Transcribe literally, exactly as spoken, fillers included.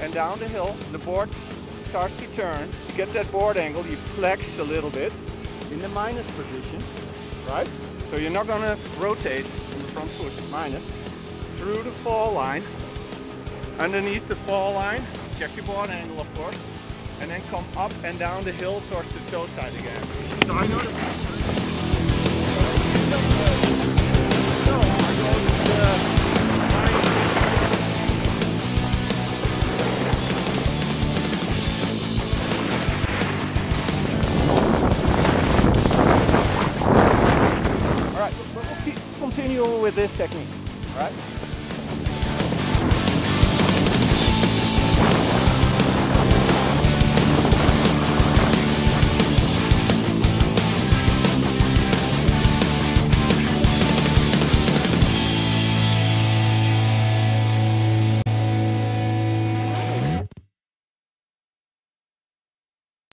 and down the hill. The board starts to turn. To get that board angle, you flex a little bit in the minus position, right? So you're not going to rotate in the front foot, minus, through the fall line. Underneath the fall line, check your board angle of course, and then come up and down the hill towards the toe side again. So I know that. So I go to the Alright, we'll keep continuing with this technique. Alright?